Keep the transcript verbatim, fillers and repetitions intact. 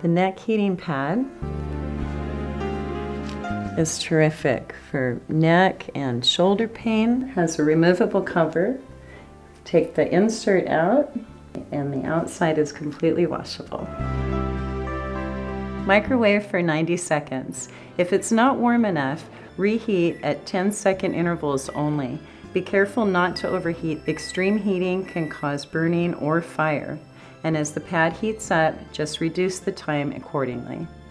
The neck heating pad is terrific for neck and shoulder pain. Has a removable cover. Take the insert out, and the outside is completely washable. Microwave for ninety seconds. If it's not warm enough, reheat at ten second intervals only. Be careful not to overheat. Extreme heating can cause burning or fire. And as the pad heats up, just reduce the time accordingly.